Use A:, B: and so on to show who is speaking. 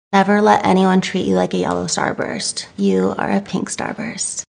A: Never let anyone treat you like a yellow starburst. You are a pink starburst.